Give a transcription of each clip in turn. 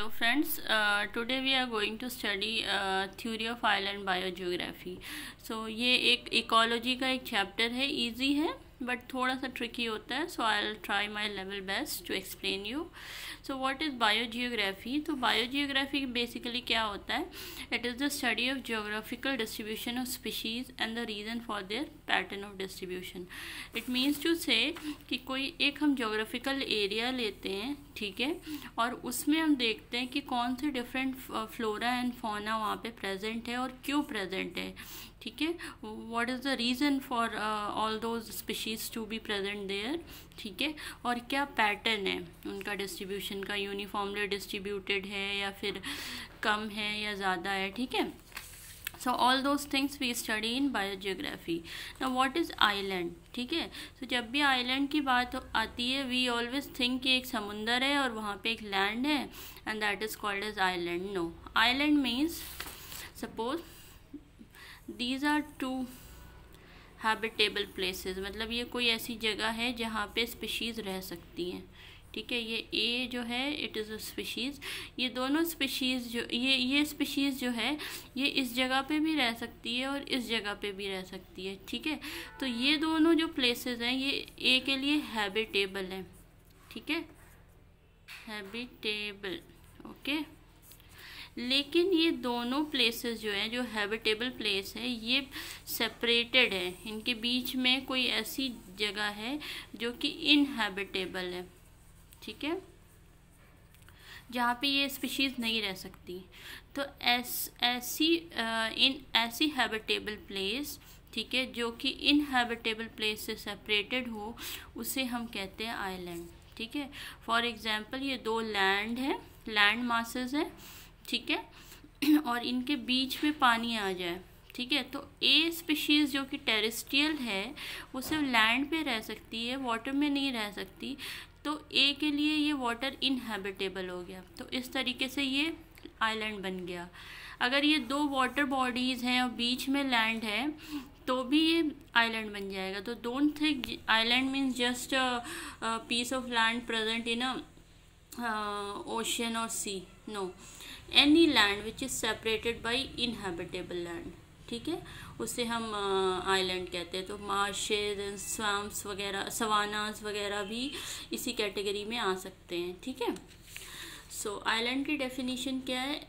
Hello friends, today we are going to study theory of island biogeography. So ये एक ecology का एक chapter है, इजी है बट थोड़ा सा ट्रिकी होता है. So I will try my level best to explain you. So what is biogeography? तो बायोजियोग्राफी बेसिकली क्या होता है? It is the study of geographical distribution of species and the reason for their pattern of distribution. It means to say कि कोई एक हम geographical area लेते हैं, ठीक है, और उसमें हम देखते हैं कि कौन से डिफरेंट फ्लोरा एंड फौना वहाँ पे प्रेजेंट है और क्यों प्रेजेंट है, ठीक है. What is the reason for all those species to be present there, ठीक है, और क्या पैटर्न है उनका डिस्ट्रीब्यूशन का, यूनिफॉर्मली डिस्ट्रीब्यूटेड है या फिर कम है या ज़्यादा है, ठीक है. So all those things we study in biogeography. Now what is island? ठीक है. So जब भी island की बात आती है we always think कि एक समुंदर है और वहाँ पे एक land है and that is called as island. No, island means suppose these are two habitable places. मतलब ये कोई ऐसी जगह है जहाँ पे स्पीशीज़ रह सकती हैं, ठीक है. ये ए जो है इट इज़ अ स्पीशीज़. ये दोनों स्पीशीज़ जो ये स्पीशीज़ जो है ये इस जगह पे भी रह सकती है और इस जगह पे भी रह सकती है, ठीक है. तो ये दोनों जो प्लेसेस हैं ये ए के लिए हैबिटेबल है, ठीक है, हैबिटेबल, ओके. लेकिन ये दोनों प्लेसेस जो हैं, जो हैबिटेबल प्लेस है, ये सेपरेटेड है. इनके बीच में कोई ऐसी जगह है जो कि इनहैबिटेबल है, ठीक है, जहाँ पे ये स्पीशीज़ नहीं रह सकती. तो ऐसी हैबिटेबल प्लेस, ठीक है, जो कि इनहैबिटेबल प्लेस से सेपरेटेड हो, उसे हम कहते हैं आइलैंड, ठीक है. फॉर एग्जांपल ये दो लैंड है, लैंड मासेस हैं, ठीक है, और इनके बीच में पानी आ जाए, ठीक है, तो ए स्पीशीज़ जो कि टेरेस्ट्रियल है वो सिर्फ लैंड पे रह सकती है, वाटर में नहीं रह सकती. तो ए के लिए ये वाटर इनहैबिटेबल हो गया. तो इस तरीके से ये आइलैंड बन गया. अगर ये दो वाटर बॉडीज़ हैं और बीच में लैंड है तो भी ये आइलैंड बन जाएगा. तो don't think island means just a piece of land present in a ocean और sea. No, any land which is separated by inhabitable land, ठीक है, उसे हम आइलैंड कहते हैं. तो मार्शेज एंड स्वैम्प्स वगैरह, सवानास वगैरह भी इसी कैटेगरी में आ सकते हैं, ठीक है. सो आइलैंड की डेफिनेशन क्या है?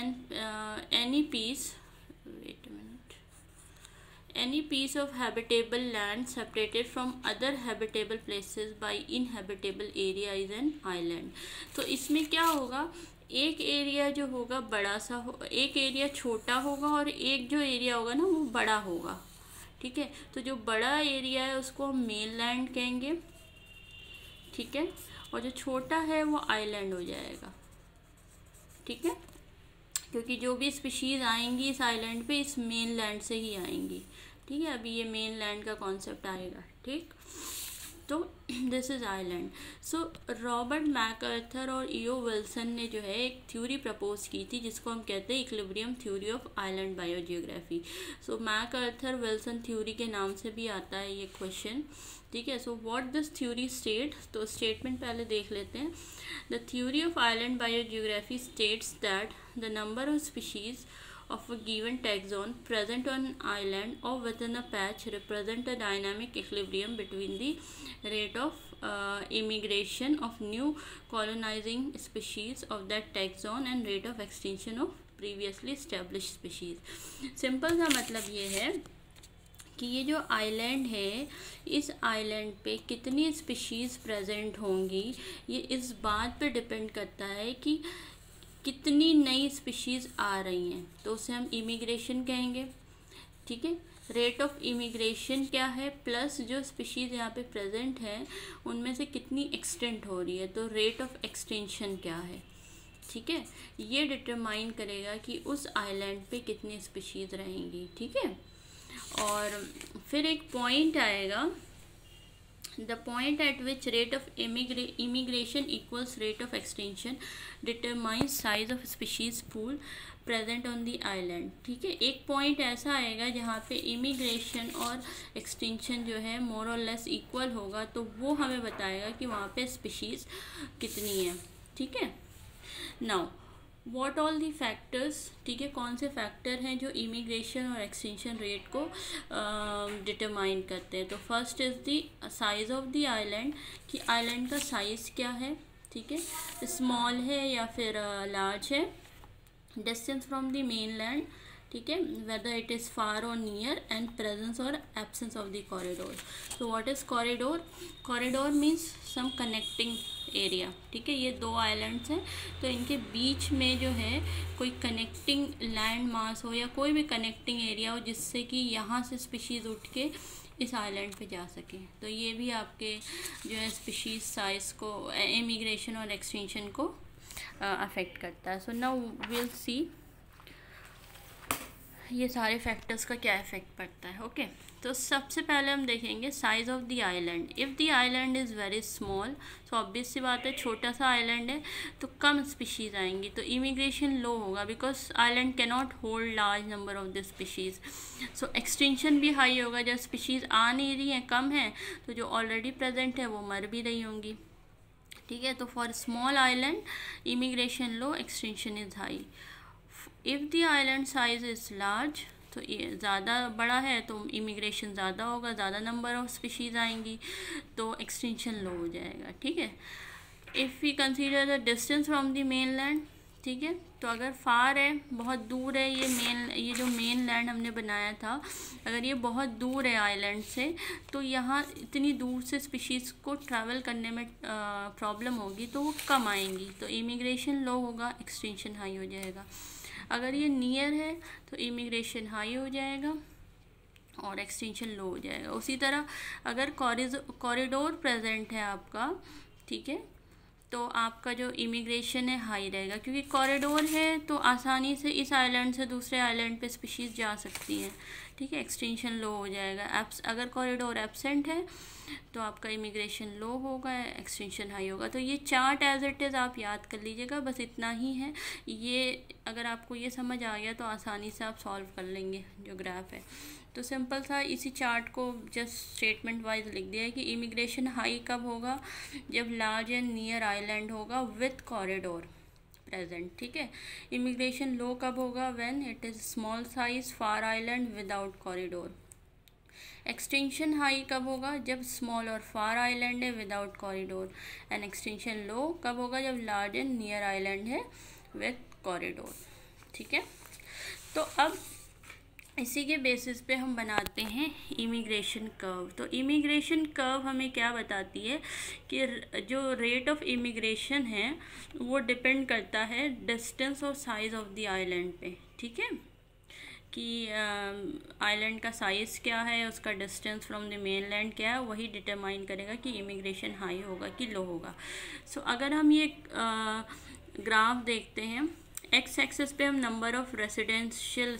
Any piece, wait a minute, any piece of habitable land separated from other habitable places by inhabitable area is an island. तो इसमें क्या होगा, एक एरिया जो होगा बड़ा सा हो, एक एरिया छोटा होगा और एक जो एरिया होगा ना वो बड़ा होगा, ठीक है. तो जो बड़ा एरिया है उसको हम मेन लैंड कहेंगे, ठीक है, और जो छोटा है वो आइलैंड हो जाएगा, ठीक है, क्योंकि जो भी स्पीशीज़ आएंगी इस आइलैंड पे इस मेन लैंड से ही आएंगी, ठीक है. अभी ये मेन लैंड का कॉन्सेप्ट आएगा, ठीक. तो this is island. So Robert MacArthur और ईओ विल्सन ने जो है एक थ्योरी प्रपोज की थी जिसको हम कहते हैं equilibrium theory of island biogeography. So MacArthur Wilson theory के नाम से भी आता है ये क्वेश्चन, ठीक है. So what this theory state, तो स्टेटमेंट पहले देख लेते हैं. The theory of island biogeography states that the number of species of a given taxon present on an island or within a patch represent a dynamic equilibrium between the rate of immigration of new colonizing species of that taxon and rate of extinction of previously established species. Simple सा मतलब ये है कि ये जो island है इस island पे कितनी स्पीशीज़ प्रेजेंट होंगी ये इस बात पे डिपेंड करता है कि कितनी नई स्पीशीज़ आ रही हैं. तो उसे हम इमिग्रेशन कहेंगे, ठीक है. रेट ऑफ इमिग्रेशन क्या है, प्लस जो स्पीशीज़ यहाँ पे प्रेजेंट हैं उनमें से कितनी एक्सटेंट हो रही है, तो रेट ऑफ एक्सटेंशन क्या है, ठीक है. ये डिटरमाइन करेगा कि उस आइलैंड पे कितनी स्पीशीज़ रहेंगी, ठीक है. और फिर एक पॉइंट आएगा, the point at which rate of immigration equals rate of extinction determines size of species pool present on the island, ठीक है. एक पॉइंट ऐसा आएगा जहाँ पे इमिग्रेशन और एक्सटिंक्शन जो है मोर और लेस इक्वल होगा, तो वो हमें बताएगा कि वहाँ पे स्पीशीज़ कितनी है, ठीक है. Now what all the factors, ठीक है, कौन से फैक्टर हैं जो इमिग्रेशन और एक्सटेंशन रेट को डिटरमाइन करते हैं। तो first is the size of the island, कि आइलैंड का साइज़ क्या है, ठीक है, स्मॉल है या फिर लार्ज है। Distance from the mainland, ठीक है, वेदर इट इज़ फार और नियर, एंड प्रेजेंस और एब्सेंस ऑफ द कॉरिडोर। तो what is corridor? Corridor means some connecting area, ठीक है। ये दो आइलैंड्स हैं, तो इनके बीच में जो है कोई कनेक्टिंग लैंड मास हो या कोई भी कनेक्टिंग एरिया हो, जिससे कि यहाँ से स्पीशीज़ उठ के इस आइलैंड पे जा सके। तो ये भी आपके जो है स्पीशीज़ साइज को, इमिग्रेशन और एक्सटेंशन को अफेक्ट करता है। सो नाउ विल सी ये सारे फैक्टर्स का क्या इफेक्ट पड़ता है। ओके, तो सबसे पहले हम देखेंगे size of the island. If the island is very small, तो ऑब्वियस सी बात है, छोटा सा आइलैंड है तो कम स्पीशीज़ आएंगी, तो इमिग्रेशन लो होगा, because island can not hold large number of the species. So extension भी हाई होगा, जब स्पीशीज़ आ नहीं रही हैं, कम है, तो जो ऑलरेडी प्रेजेंट है वो मर भी रही होंगी, ठीक है। तो for small island immigration low, extension is high. If the island size is large, तो ये ज़्यादा बड़ा है तो इमिग्रेशन ज़्यादा होगा, ज़्यादा नंबर ऑफ स्पीशीज़ आएंगी, तो एक्सटेंशन लो हो जाएगा, ठीक है। If we consider the distance from the mainland, ठीक है, तो अगर फार है, बहुत दूर है, ये जो मेन लैंड हमने बनाया था, अगर ये बहुत दूर है आइलैंड से, तो यहाँ इतनी दूर से स्पीशीज़ को ट्रैवल करने में प्रॉब्लम होगी, तो वो कम आएंगी, तो इमिग्रेशन लो होगा, एक्सटेंशन हाई हो जाएगा। अगर ये नियर है तो इमिग्रेशन हाई हो जाएगा और एक्सटेंशन लो हो जाएगा। उसी तरह अगर कॉरिडोर प्रेजेंट है आपका, ठीक है, तो आपका जो इमिग्रेशन है हाई रहेगा, क्योंकि कॉरिडोर है तो आसानी से इस आइलैंड से दूसरे आइलैंड पे स्पीशीज़ जा सकती हैं, ठीक है, एक्सटेंशन लो हो जाएगा। अगर कॉरिडोर एब्सेंट है तो आपका इमिग्रेशन लो होगा, एक्सटेंशन हाई होगा। तो ये चार्ट एज इट इज़ आप याद कर लीजिएगा, बस इतना ही है। ये अगर आपको ये समझ आ गया तो आसानी से आप सॉल्व कर लेंगे जो ग्राफ है। तो सिंपल सा इसी चार्ट को जस्ट स्टेटमेंट वाइज लिख दिया है कि इमिग्रेशन हाई कब होगा, जब लार्ज एंड नियर आइलैंड होगा विथ कॉरिडोर प्रेजेंट, ठीक है। इमिग्रेशन लो कब होगा, when it is small size far island without corridor. Extension high कब होगा, जब स्मॉल और फार आइलैंड है without corridor. And extension low कब होगा, जब लार्ज एंड नियर आइलैंड है विथ कॉरिडोर, ठीक है। तो अब इसी के बेसिस पे हम बनाते हैं इमिग्रेशन कर्व। तो इमिग्रेशन कर्व हमें क्या बताती है कि जो रेट ऑफ इमिग्रेशन है वो डिपेंड करता है डिस्टेंस और साइज़ ऑफ द आइलैंड पे, ठीक है, कि आइलैंड का साइज़ क्या है, उसका distance from the mainland क्या है, वही डिटरमाइन करेगा कि इमिग्रेशन हाई होगा कि लो होगा। सो अगर हम ये ग्राफ देखते हैं, एक्स एक्सिस पे हम नंबर ऑफ रेसिडेंट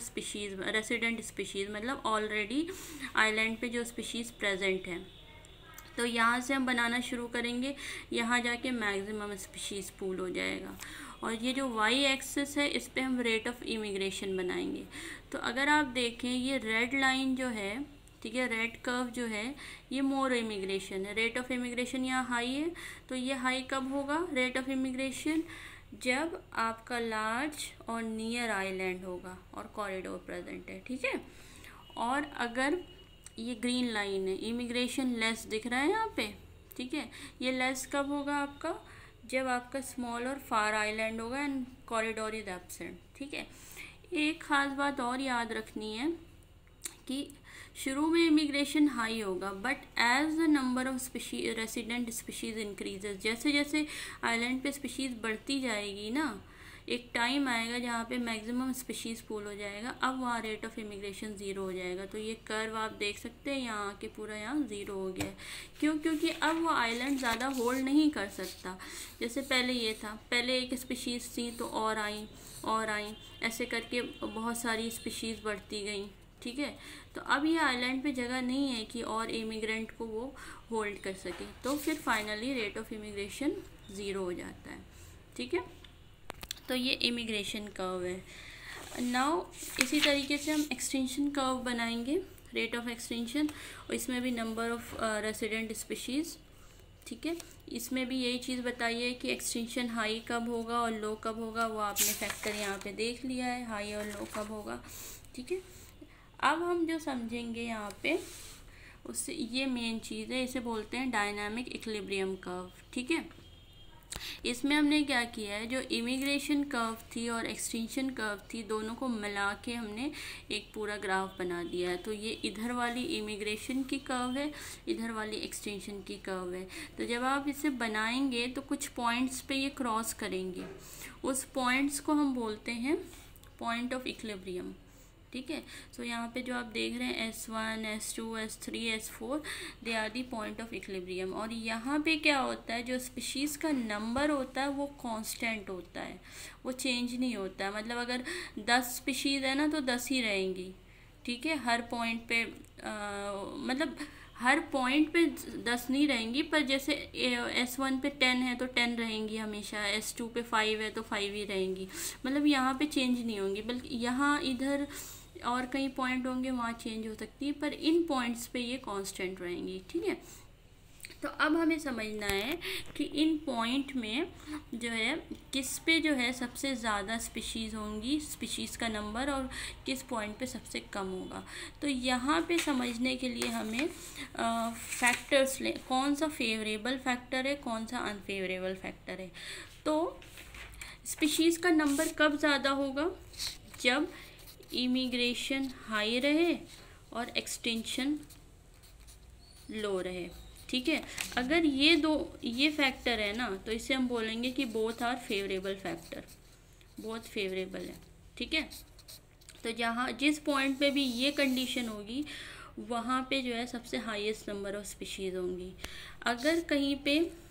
स्पीशीज़ मतलब ऑलरेडी आइलैंड पे जो स्पीशीज़ प्रेजेंट हैं, तो यहाँ से हम बनाना शुरू करेंगे, यहाँ जाके मैक्सिमम स्पीशीज़ पूल हो जाएगा। और ये जो वाई एक्सिस है इस पे हम रेट ऑफ इमिग्रेशन बनाएंगे। तो अगर आप देखें ये रेड लाइन जो है, ठीक है, रेड कर्व जो है, ये मोर इमिग्रेशन है, रेट ऑफ इमिग्रेशन यहाँ हाई है। तो ये हाई कब होगा रेट ऑफ इमिग्रेशन, जब आपका लार्ज और नियर आइलैंड होगा और कॉरिडोर प्रेजेंट है, ठीक है। और अगर ये ग्रीन लाइन है, इमिग्रेशन लेस दिख रहा है यहाँ पे, ठीक है, ये लेस कब होगा आपका, जब आपका स्मॉल और फार आइलैंड होगा एंड कॉरिडोर इज एब्सेंट, ठीक है। एक ख़ास बात और याद रखनी है कि शुरू में इमिग्रेशन हाई होगा, but as the number of resident species increases, जैसे जैसे आइलैंड पे स्पीशीज़ बढ़ती जाएगी ना, एक टाइम आएगा जहाँ पे मैक्सिमम स्पीशीज़ पूल हो जाएगा, अब वहाँ रेट ऑफ इमिग्रेशन ज़ीरो हो जाएगा। तो ये कर्व आप देख सकते हैं, यहाँ आके पूरा यहाँ ज़ीरो हो गया है। क्यों? क्योंकि अब वो आइलैंड ज़्यादा होल्ड नहीं कर सकता, जैसे पहले ये था, पहले एक स्पीशीज़ थी तो और आई, ऐसे करके बहुत सारी स्पीशीज़ बढ़ती गई, ठीक है। तो अब ये आइलैंड पे जगह नहीं है कि और इमिग्रेंट को वो होल्ड कर सके, तो फिर finally rate of immigration zero हो जाता है, ठीक है। तो ये इमिग्रेशन कर्व है। नाउ इसी तरीके से हम एक्सटेंशन कर्व बनाएंगे, रेट ऑफ एक्सटेंशन, और इसमें भी नंबर ऑफ रेसिडेंट स्पीशीज़, ठीक है, इसमें भी यही चीज़ बताइए कि एक्सटेंशन हाई कब होगा और लो कब होगा, वो आपने फैक्टर यहाँ पे देख लिया है, हाई और लो कब होगा। ठीक है, अब हम जो समझेंगे यहाँ पे उससे, ये मेन चीज़ है, इसे बोलते हैं डायनामिक इक्विलिब्रियम कर्व। ठीक है, इसमें हमने क्या किया है, जो इमिग्रेशन कर्व थी और एक्सटेंशन कर्व थी, दोनों को मिला के हमने एक पूरा ग्राफ बना दिया है। तो ये इधर वाली इमिग्रेशन की कर्व है, इधर वाली एक्सटेंशन की कर्व है। तो जब आप इसे बनाएंगे तो कुछ पॉइंट्स पे ये क्रॉस करेंगे, उस पॉइंट्स को हम बोलते हैं पॉइंट ऑफ इक्विलिब्रियम। ठीक है, सो यहाँ पे जो आप देख रहे हैं S1, S2, S3, S4, they are the point of equilibrium. और यहाँ पे क्या होता है, जो स्पीशीज़ का नंबर होता है वो कांस्टेंट होता है, वो चेंज नहीं होता है। मतलब अगर 10 स्पीशीज़ है ना तो 10 ही रहेंगी। ठीक है, हर पॉइंट पे मतलब हर पॉइंट पे 10 नहीं रहेंगी, पर जैसे S1 पे 10 है तो 10 रहेंगी हमेशा, S2 पे 5 है तो 5 ही रहेंगी। मतलब यहाँ पे चेंज नहीं होंगी, बल्कि यहाँ इधर और कई पॉइंट होंगे वहाँ चेंज हो सकती है, पर इन पॉइंट्स पे ये कांस्टेंट रहेंगी। ठीक है, तो अब हमें समझना है कि इन पॉइंट में जो है किस पे जो है सबसे ज़्यादा स्पीशीज़ होंगी, स्पीशीज़ का नंबर, और किस पॉइंट पे सबसे कम होगा। तो यहाँ पे समझने के लिए हमें फैक्टर्स ले, कौन सा फेवरेबल फैक्टर है, कौन सा अनफेवरेबल फैक्टर है। तो स्पीशीज़ का नंबर कब ज़्यादा होगा, जब इमिग्रेशन हाई रहे और एक्सटेंशन लो रहे। ठीक है, अगर ये फैक्टर है ना तो इसे हम बोलेंगे कि both are favourable factor, both favourable है। ठीक है, तो जहाँ जिस पॉइंट पे भी ये कंडीशन होगी वहाँ पे जो है सबसे हाईएस्ट नंबर ऑफ स्पीशीज़ होंगी। अगर कहीं पे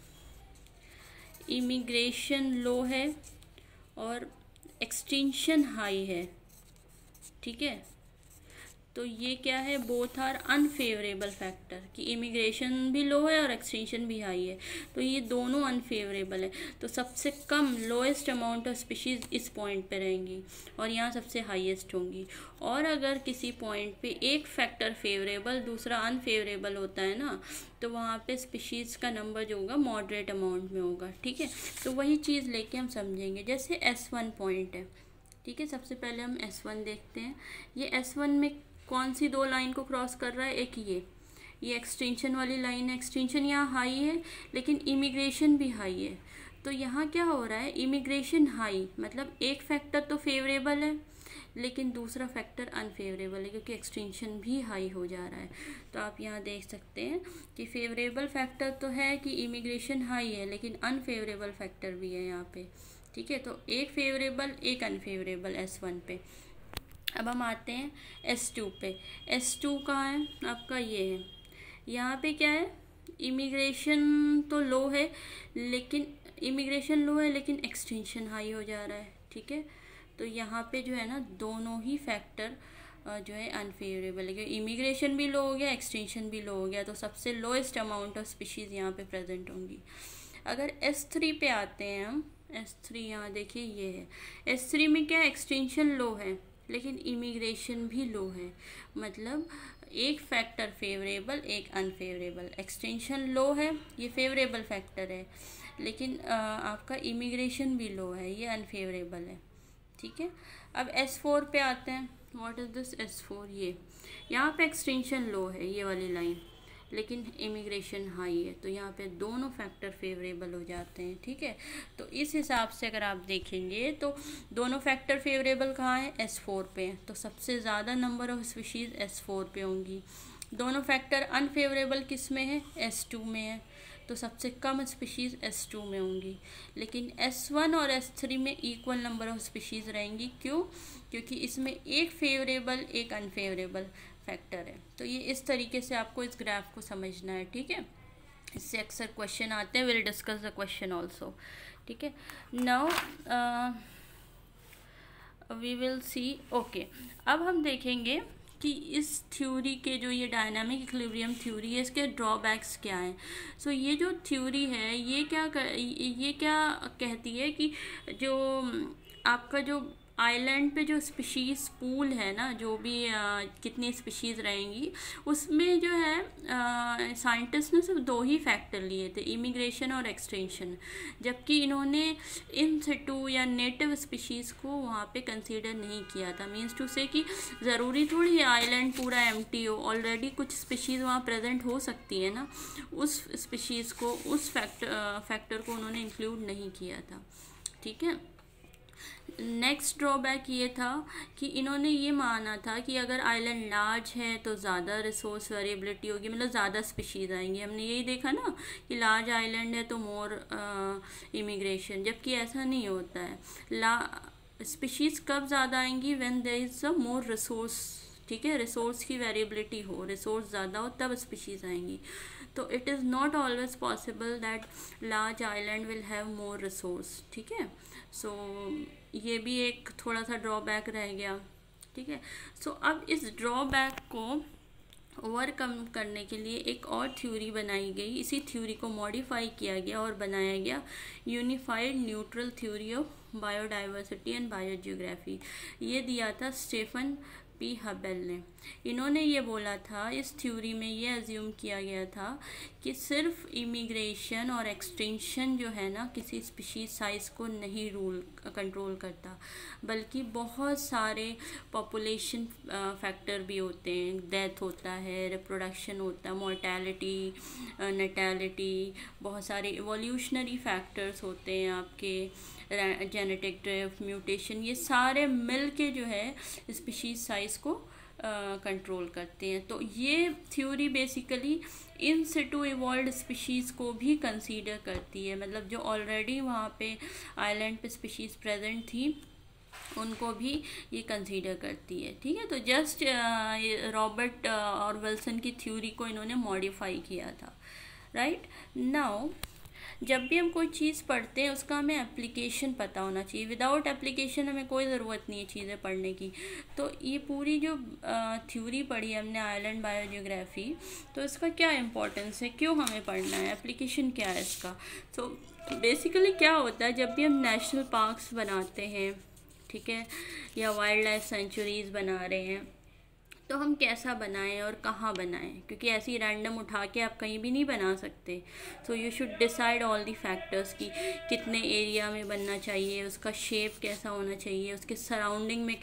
इमिग्रेशन लो है और एक्सटेंशन हाई है, ठीक है, तो ये क्या है, बोथ आर अनफेवरेबल फैक्टर, कि इमिग्रेशन भी लो है और एक्सटेंशन भी हाई है, तो ये दोनों अनफेवरेबल है। तो सबसे कम लोएस्ट अमाउंट ऑफ स्पीशीज़ इस पॉइंट पे रहेंगी और यहाँ सबसे हाईएस्ट होंगी। और अगर किसी पॉइंट पे एक फैक्टर फेवरेबल दूसरा अनफेवरेबल होता है ना, तो वहाँ पे स्पीशीज़ का नंबर जो होगा मॉडरेट अमाउंट में होगा। ठीक है, तो वही चीज़ लेके हम समझेंगे। जैसे S1 पॉइंट है, ठीक है, सबसे पहले हम S1 देखते हैं। ये S1 में कौन सी दो लाइन को क्रॉस कर रहा है, एक ये एक्सटेंशन वाली लाइन है। एक्सटेंशन यहाँ हाई है लेकिन इमिग्रेशन भी हाई है, तो यहाँ क्या हो रहा है, इमिग्रेशन हाई मतलब एक फैक्टर तो फेवरेबल है लेकिन दूसरा फैक्टर अनफेवरेबल है, क्योंकि एक्सटेंशन भी हाई हो जा रहा है। तो आप यहाँ देख सकते हैं कि फेवरेबल फैक्टर तो है कि इमिग्रेशन हाई है, लेकिन अनफेवरेबल फैक्टर भी है यहाँ पे। ठीक है, तो एक फेवरेबल एक अनफेवरेबल S1 पे। अब हम आते हैं S2 पे। S2 कहाँ है आपका, ये है। यहाँ पे क्या है, इमिग्रेशन तो लो है लेकिन एक्सटेंशन हाई हो जा रहा है। ठीक है, तो यहाँ पे जो है ना दोनों ही फैक्टर जो है अनफेवरेबल है, क्योंकि इमिग्रेशन भी लो हो गया, एक्सटेंशन भी लो हो गया, तो सबसे लोएस्ट अमाउंट ऑफ स्पीशीज़ यहाँ पे प्रेजेंट होंगी। अगर S3 पे आते हैं हम, S3 यहाँ देखिए ये है। S3 में क्या, एक्सटेंशन लो है लेकिन इमिग्रेशन भी लो है, मतलब एक फैक्टर फेवरेबल एक अनफेवरेबल। एक्सटेंशन लो है, ये फेवरेबल फैक्टर है, लेकिन आपका इमिग्रेशन भी लो है, ये अनफेवरेबल है। ठीक है, अब S4 पे आते हैं। व्हाट इज़ दिस S4, ये यहाँ पे एक्सटेंशन लो है, ये वाली लाइन, लेकिन इमिग्रेशन हाई है, तो यहाँ पे दोनों फैक्टर फेवरेबल हो जाते हैं। ठीक है, तो इस हिसाब से अगर आप देखेंगे तो दोनों फैक्टर फेवरेबल कहाँ है, S4 पे है, तो सबसे ज़्यादा नंबर ऑफ स्पीशीज़ S4 पे होंगी। दोनों फैक्टर अनफेवरेबल किस में है, S2 में है, तो सबसे कम स्पीशीज़ S2 में होंगी। लेकिन S1 और S3 में इक्वल नंबर ऑफ स्पीशीज़ रहेंगी। क्यों, क्योंकि इसमें एक फेवरेबल एक अनफेवरेबल फैक्टर है। तो ये इस तरीके से आपको इस ग्राफ को समझना है। ठीक है, इससे अक्सर क्वेश्चन आते हैं, will discuss the question also. ठीक है, now we will see. Okay, अब हम देखेंगे कि इस थ्योरी के जो ये डायनामिक इक्विलिब्रियम थ्योरी है, इसके ड्रॉबैक्स क्या हैं। सो ये जो थ्योरी है ये क्या कहती है कि जो आपका जो आइलैंड पे जो स्पीशीज़ पूल है ना, जो भी कितनी स्पीशीज़ रहेंगी, उसमें जो है साइंटिस्ट ने सिर्फ 2 ही फैक्टर लिए थे, इमिग्रेशन और एक्सटेंशन, जबकि इन्होंने इन सिटू या नेटिव स्पीशीज़ को वहाँ पे कंसीडर नहीं किया था। मीन्स टू से कि ज़रूरी थोड़ी आइलैंड पूरा एम्प्टी हो, ऑलरेडी कुछ स्पीशीज़ वहाँ प्रेजेंट हो सकती है ना, उस स्पीशीज़ को, उस फैक्टर को उन्होंने इंक्लूड नहीं किया था। ठीक है। नेक्स्ट ड्रॉबैक ये था कि इन्होंने ये माना था कि अगर आइलैंड लार्ज है तो ज़्यादा रिसोर्स वेरिएबिलिटी होगी, मतलब ज़्यादा स्पीशीज़ आएंगी। हमने यही देखा ना कि लार्ज आइलैंड है तो मोर इमिग्रेशन, जबकि ऐसा नहीं होता है। स्पीशीज़ कब ज़्यादा आएंगी? When there is a more resource. ठीक है, रिसोर्स की वेरिएबिलिटी हो, रिसोर्स ज़्यादा हो, तब स्पीशीज़ आएंगी। तो it is not always possible that large island will have more resource. ठीक है, सो ये भी एक थोड़ा सा ड्रॉबैक रह गया। ठीक है, सो अब इस ड्रॉबैक को ओवरकम करने के लिए एक और थ्योरी बनाई गई, इसी थ्योरी को मॉडिफाई किया गया और बनाया गया unified neutral theory of biodiversity and biogeography. ये दिया था स्टीफन पी हबेल ने। इन्होंने ये बोला था, इस थ्योरी में ये अज्यूम किया गया था कि सिर्फ इमिग्रेशन और एक्सटेंशन जो है ना किसी स्पीशीज साइज को नहीं कंट्रोल करता, बल्कि बहुत सारे पॉपुलेशन फैक्टर भी होते हैं। डेथ होता है, रिप्रोडक्शन होता है, मोर्टेलिटी, नेटैलिटी, बहुत सारे इवोल्यूशनरी फैक्टर्स होते हैं आपके, जेनेटिक ड्रिफ्ट, म्यूटेशन, ये सारे मिल के जो है स्पीशीज साइज को कंट्रोल करते हैं। तो ये theory basically in situ evolved species को भी कंसीडर करती है, मतलब जो ऑलरेडी वहाँ पे आइलैंड पे स्पीशीज़ प्रेजेंट थी उनको भी ये कंसीडर करती है। ठीक है, तो जस्ट रॉबर्ट और विल्सन की थ्योरी को इन्होंने मॉडिफाई किया था। राइट नाउ जब भी हम कोई चीज़ पढ़ते हैं उसका हमें एप्लीकेशन पता होना चाहिए। विदाउट एप्लीकेशन हमें कोई ज़रूरत नहीं है चीज़ें पढ़ने की। तो ये पूरी जो थ्योरी पढ़ी है हमने आइलैंड बायोजियोग्राफी, तो इसका क्या इम्पोर्टेंस है, क्यों हमें पढ़ना है, एप्लीकेशन क्या है इसका। तो बेसिकली क्या होता है, जब भी हम नेशनल पार्क्स बनाते हैं, ठीक है, या वाइल्ड लाइफ सेंचुरीज़ बना रहे हैं, तो हम कैसा बनाएं और कहाँ बनाएं, क्योंकि ऐसे ही रैंडम उठा के आप कहीं भी नहीं बना सकते। So you should decide all the factors कि कितने एरिया में बनना चाहिए, उसका शेप कैसा होना चाहिए, उसके सराउंडिंग में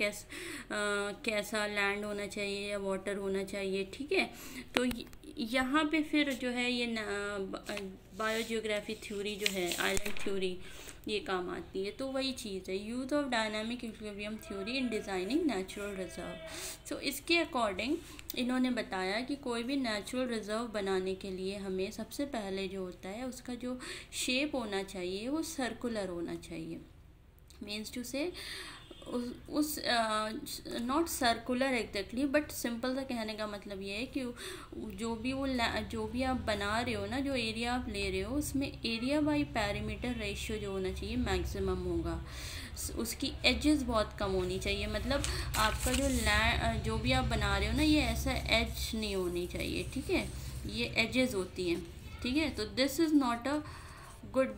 कैसा लैंड होना चाहिए या वाटर होना चाहिए। ठीक है, तो यहाँ पे फिर जो है ये बायोजियोग्राफी थ्योरी जो है, आइलैंड थ्योरी, ये काम आती है। तो वही चीज़ है, use of dynamic equilibrium theory in designing natural reserve. So इसके अकॉर्डिंग इन्होंने बताया कि कोई भी नेचुरल रिजर्व बनाने के लिए हमें सबसे पहले जो होता है उसका जो शेप होना चाहिए वो सर्कुलर होना चाहिए। मीन्स टू से उस not circular exactly, but simple सा कहने का मतलब ये है कि जो भी आप बना रहे हो ना, जो एरिया आप ले रहे हो, उसमें एरिया बाई पेरीमीटर रेशियो जो होना चाहिए मैक्सिमम होगा। उसकी एजेस बहुत कम होनी चाहिए, मतलब आपका जो भी आप बना रहे हो ना, ये ऐसा एज नहीं होनी चाहिए। ठीक है, ये एजेस होती हैं। ठीक है, तो this is not a good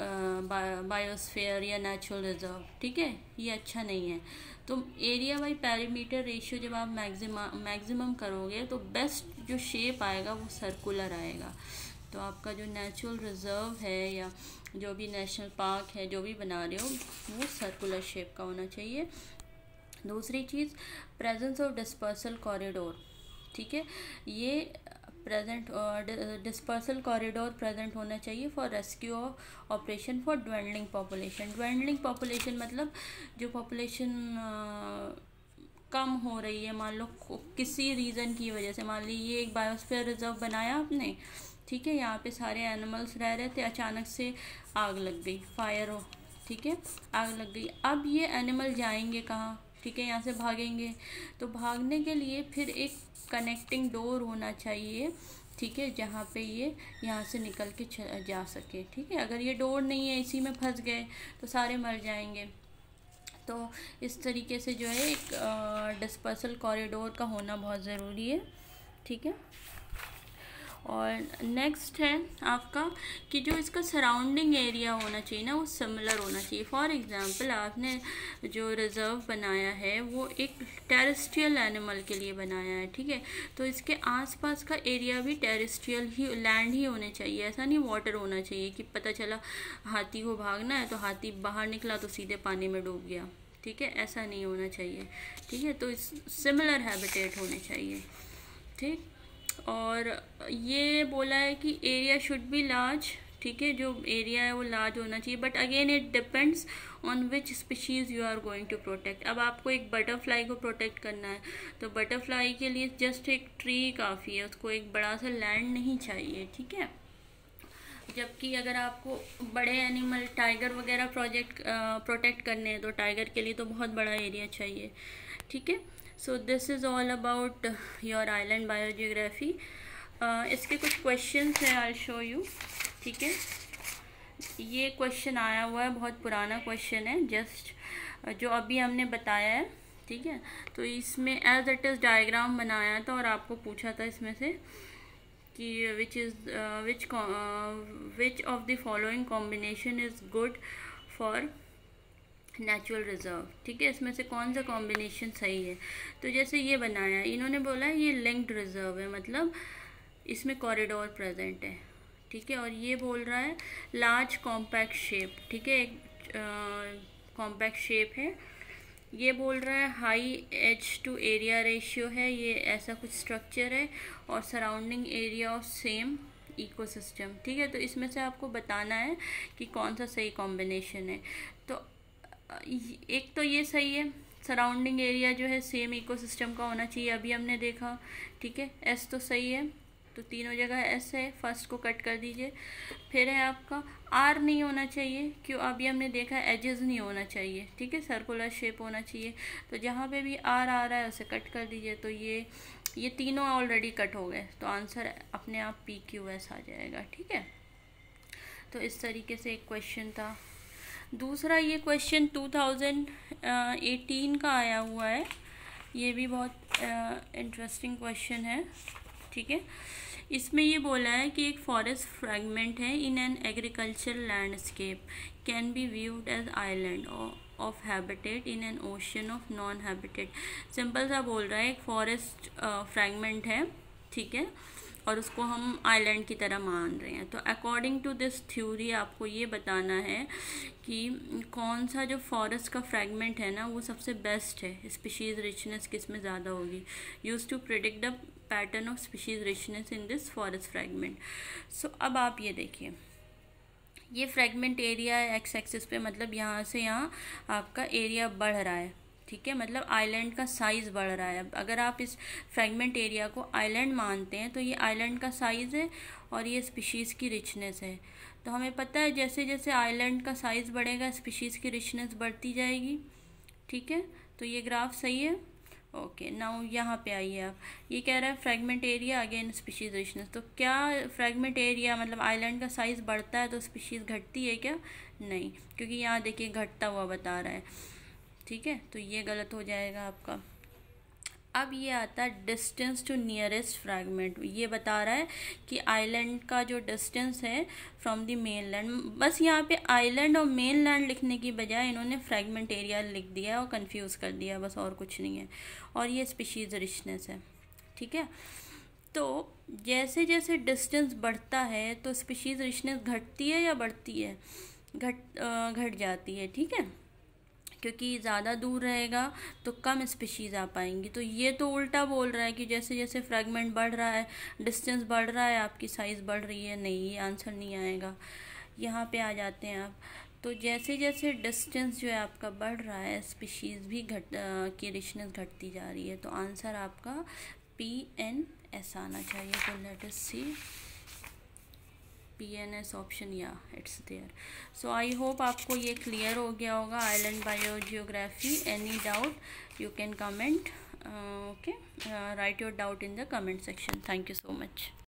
biosphere या नेचुरल रिजर्व। ठीक है, ये अच्छा नहीं है। तो एरिया बाई पेरीमीटर रेशियो जब आप मैक्सिमम करोगे तो बेस्ट जो शेप आएगा वो सर्कुलर आएगा। तो आपका जो नेचुरल रिजर्व है या जो भी नेशनल पार्क है, जो भी बना रहे हो, वो सर्कुलर शेप का होना चाहिए। दूसरी चीज़, प्रेजेंस ऑफ डिस्पर्सल कॉरिडोर। ठीक है, ये डिस्पर्सल कॉरिडोर प्रेजेंट होना चाहिए for rescue operation for dwindling population. Dwindling population मतलब जो पॉपुलेशन कम हो रही है, मान लो किसी रीज़न की वजह से, मान लीजिए एक बायोस्फीयर रिजर्व बनाया आपने, ठीक है, यहाँ पे सारे एनिमल्स रह रहे थे, अचानक से आग लग गई, फायर हो, ठीक है, आग लग गई। अब ये एनिमल जाएंगे कहाँ, ठीक है, यहाँ से भागेंगे, तो भागने के लिए फिर एक कनेक्टिंग डोर होना चाहिए, ठीक है, जहाँ पे ये यहाँ से निकल के जा सके। ठीक है, अगर ये डोर नहीं है, इसी में फंस गए तो सारे मर जाएंगे। तो इस तरीके से जो है एक डिस्पर्सल कॉरिडोर का होना बहुत ज़रूरी है। ठीक है, और नेक्स्ट है आपका कि जो इसका सराउंडिंग एरिया होना चाहिए ना वो सिमिलर होना चाहिए। फॉर एग्जांपल आपने जो रिज़र्व बनाया है वो एक टेरेस्ट्रियल एनिमल के लिए बनाया है, ठीक है, तो इसके आसपास का एरिया भी टेरेस्ट्रियल ही लैंड ही होने चाहिए। ऐसा नहीं वाटर होना चाहिए कि पता चला हाथी को भागना है तो हाथी बाहर निकला तो सीधे पानी में डूब गया, ठीक है, ऐसा नहीं होना चाहिए, ठीक है। तो सिमिलर हैबिटेट होने चाहिए, ठीक। और ये बोला है कि एरिया शुड बी लार्ज, ठीक है, जो एरिया है वो लार्ज होना चाहिए, but again it depends on which species you are going to protect. अब आपको एक बटरफ्लाई को प्रोटेक्ट करना है तो बटरफ्लाई के लिए जस्ट एक ट्री काफ़ी है, उसको एक बड़ा सा लैंड नहीं चाहिए, ठीक है। जबकि अगर आपको बड़े एनिमल टाइगर वगैरह प्रोटेक्ट करने हैं तो टाइगर के लिए तो बहुत बड़ा एरिया चाहिए, ठीक है। So this is all about your island biogeography. इसके कुछ क्वेश्चंस हैं, आई शो यू, ठीक है। ये क्वेश्चन आया हुआ है, बहुत पुराना क्वेश्चन है, जस्ट जो अभी हमने बताया है, ठीक है। तो इसमें एज इट इज़ डायग्राम बनाया था और आपको पूछा था इसमें से कि which of the following combination is good for natural reserve, ठीक है, इसमें से कौन सा कॉम्बिनेशन सही है। तो जैसे ये बनाया इन्होंने बोला है ये लिंक्ड रिजर्व है, मतलब इसमें कॉरिडोर प्रेजेंट है, ठीक है। और ये बोल रहा है लार्ज कॉम्पैक्ट शेप, ठीक है, एक कॉम्पैक्ट शेप है। ये बोल रहा है high edge to area ratio है, ये ऐसा कुछ स्ट्रक्चर है, और surrounding area of same ecosystem, ठीक है। तो इसमें से आपको बताना है कि कौन सा सही कॉम्बिनेशन है। तो एक तो ये सही है, सराउंडिंग एरिया जो है सेम इकोसिस्टम का होना चाहिए, अभी हमने देखा, ठीक है। एस तो सही है, तो तीनों जगह एस है, फर्स्ट को कट कर दीजिए। फिर है आपका आर नहीं होना चाहिए, क्यों, अभी हमने देखा एजेस नहीं होना चाहिए, ठीक है, सर्कुलर शेप होना चाहिए। तो जहाँ पे भी आर आ रहा है उसे कट कर दीजिए। तो ये तीनों ऑलरेडी कट हो गए, तो आंसर अपने आप PQS आ जाएगा, ठीक है। तो इस तरीके से एक क्वेश्चन था। दूसरा ये क्वेश्चन 2018 का आया हुआ है, ये भी बहुत इंटरेस्टिंग क्वेश्चन है, ठीक है। इसमें ये बोला है कि एक फॉरेस्ट फ्रैगमेंट है in an agricultural landscape can be viewed as island of habitat in an ocean of non habitat. Simple सा बोल रहा है एक फॉरेस्ट फ्रैगमेंट है, ठीक है, और उसको हम आइलैंड की तरह मान रहे हैं। तो अकॉर्डिंग टू दिस थ्योरी आपको ये बताना है कि कौन सा जो फॉरेस्ट का फ्रैगमेंट है ना वो सबसे बेस्ट है, स्पीशीज़ रिचनेस किस में ज़्यादा होगी, use to predict the pattern of species richness in this forest fragment. So अब आप ये देखिए, ये फ्रैगमेंट एरिया है एक्स एक्सिस पे, मतलब यहाँ से यहाँ आपका एरिया बढ़ रहा है, ठीक है, मतलब आइलैंड का साइज़ बढ़ रहा है। अगर आप इस फ्रैगमेंट एरिया को आइलैंड मानते हैं तो ये आइलैंड का साइज़ है और ये स्पीशीज़ की रिचनेस है। तो हमें पता है जैसे जैसे आइलैंड का साइज़ बढ़ेगा स्पीशीज़ की रिचनेस बढ़ती जाएगी, ठीक है। तो ये ग्राफ सही है, ओके। नाउ यहाँ पे आइए आप, ये कह रहा है fragment area again species richness. तो क्या फ्रैगमेंट एरिया मतलब आइलैंड का साइज़ बढ़ता है तो स्पीशीज़ घटती है क्या? नहीं, क्योंकि यहाँ देखिए घटता हुआ बता रहा है, ठीक है। तो ये गलत हो जाएगा आपका। अब ये आता है डिस्टेंस टू नियरेस्ट फ्रैगमेंट, ये बता रहा है कि आइलैंड का जो डिस्टेंस है फ्रॉम द मेनलैंड। बस यहाँ पे आइलैंड और मेनलैंड लिखने की बजाय इन्होंने फ्रैगमेंट एरिया लिख दिया और कंफ्यूज कर दिया, बस और कुछ नहीं है। और ये स्पीशीज़ रिचनेस है, ठीक है। तो जैसे जैसे डिस्टेंस बढ़ता है तो स्पीशीज़ रिचनेस घटती है या बढ़ती है? घट जाती है, ठीक है, क्योंकि ज़्यादा दूर रहेगा तो कम स्पीशीज़ आ पाएंगी। तो ये तो उल्टा बोल रहा है कि जैसे जैसे फ्रैगमेंट बढ़ रहा है, डिस्टेंस बढ़ रहा है, आपकी साइज़ बढ़ रही है। नहीं, ये आंसर नहीं आएगा। यहाँ पे आ जाते हैं आप। तो जैसे जैसे डिस्टेंस जो है आपका बढ़ रहा है स्पीशीज़ भी की रिचनेस घटती जा रही है। तो आंसर आपका PNS आना चाहिए। तो let us see PNS option, या it's there. So I hope आपको ये क्लियर हो गया होगा island biogeography. Any doubt you can comment, okay, write your doubt in the comment section. Thank you so much.